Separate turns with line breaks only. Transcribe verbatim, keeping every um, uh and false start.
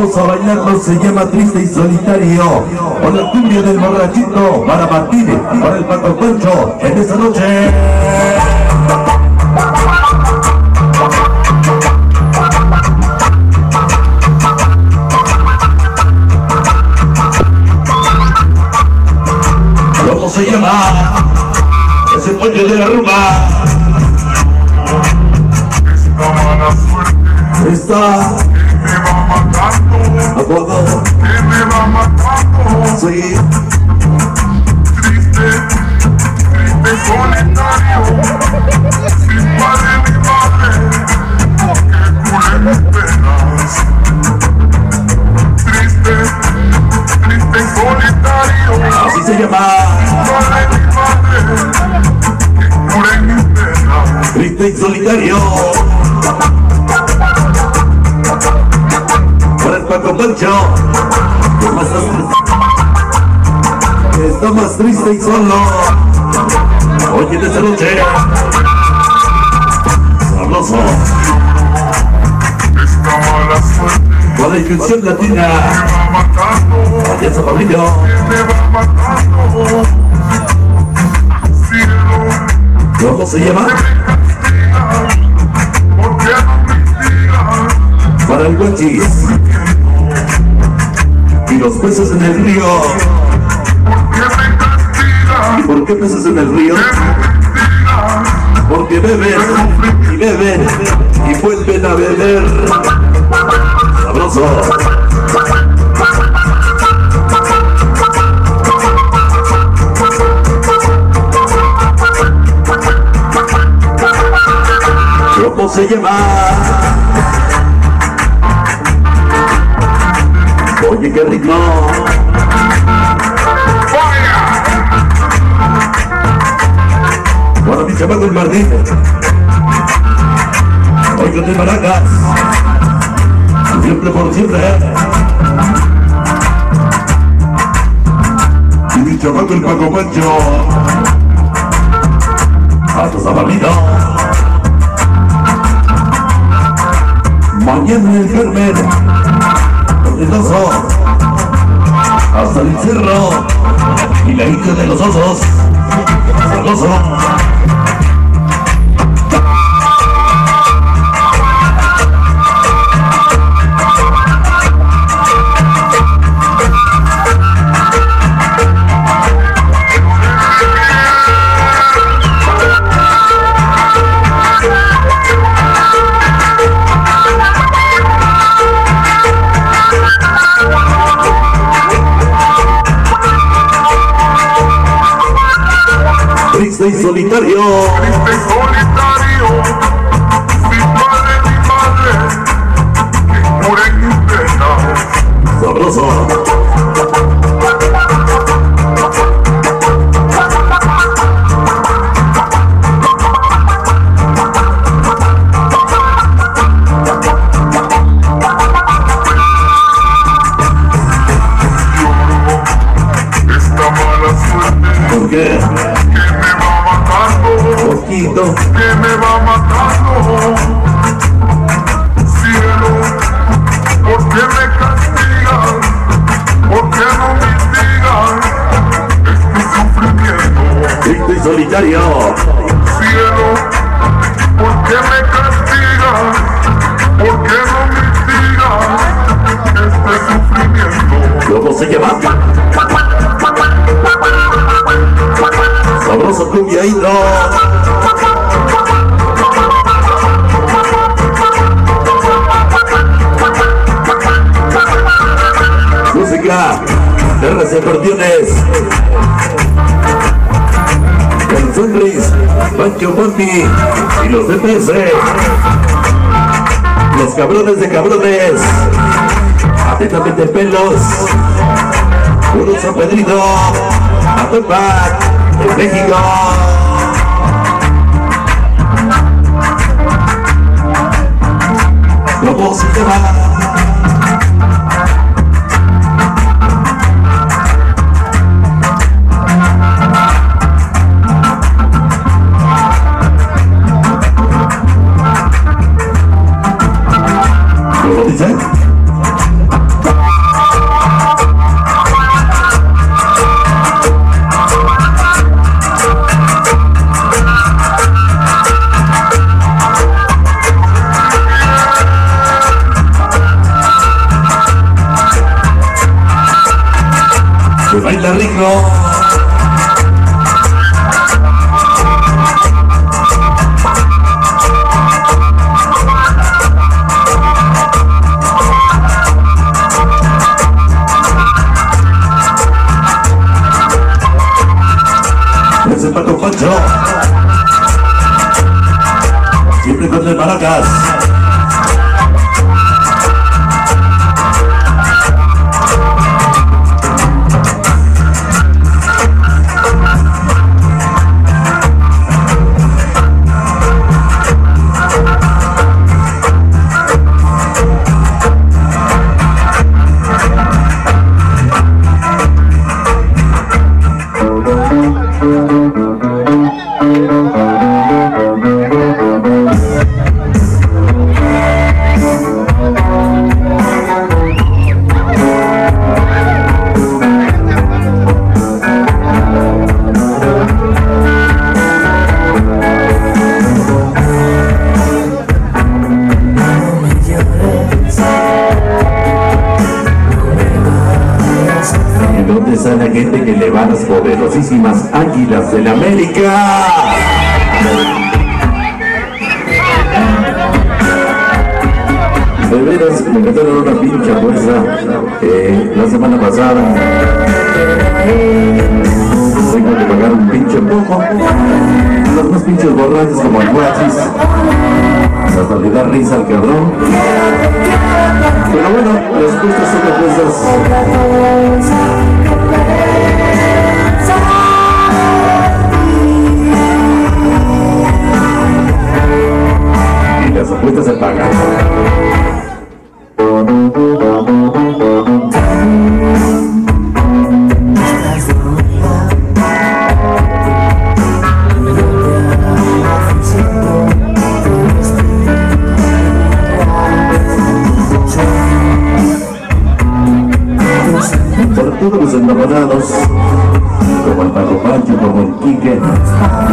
vamos a bailarlo, se llama Triste y Solitario. Con la cumbia del borrachito para Martínez, para el Paco Pancho en esta noche. ¿Cómo se llama? Ese pollo de la rumba. Está a poco. Sí.
Triste, triste solitario, sin padre ni madre, que cure mis penas. Triste, triste y solitario,
Así se llama.
sin padre ni madre, que cure mis penas.
Triste y Solitario. Para el Paco Pancho. Está más triste y solo. Oye, en esta noche sabroso.
Esta mala suerte
Con la infección latina.
me va matando,
Allá en San Pablillo.
me va matando. Cielo,
¿Cómo se llama?
¿por qué no me digas?
Para el Guachis. Y los peces en el río.
¿Por qué me castigas?
¿Y por qué peces en el río? Porque beben y beben y vuelven a beber. Sabroso. ¿Cómo se llama? Oye, qué ritmo. Para mi chamaco el Martín. Oiga de Maracas. Siempre por siempre. Y mi chamaco el Paco Pancho. Hasta Sabalito. Mañana en el Carmen. Contentoso. Hasta el cerro. Y la isla de los osos. Sabroso. Triste y solitario.
Triste y solitario, sin padre ni madre, que cure mis penas.
Sabroso.
Esta mala suerte
¿Por qué?
que me va matando,
Poquito.
que me va matando. Cielo, ¿por qué me castigas? ¿Por qué no mitigas este sufrimiento?
Triste y solitario.
Cielo, ¿por qué me castigas? ¿Por qué no mitigas este sufrimiento?
¿Cómo se llama? Sabroso cumbia hidro. Música de R C Acordeones. El Sunris, Pancho Ponti y los D P S. Los cabrones de cabrones. Atentamente pelos. Puro San Pedrito. Atopac. En México. ¿Cómo se llama? ¿Cómo dice? rock. Ese Pato Pancho, siempre con el maracas.
La gente que le va a las poderosísimas Águilas del América. De veras, me metieron una pinche apuesta eh, la semana pasada. Tengo que pagar un pinche poco. Los más pinches borrachos como el guachis. Hasta le da risa al cabrón. Pero bueno, las apuestas son apuestas. Las apuestas se pagan. Por todos los enamorados, como el Pato Pancho, como el Quique,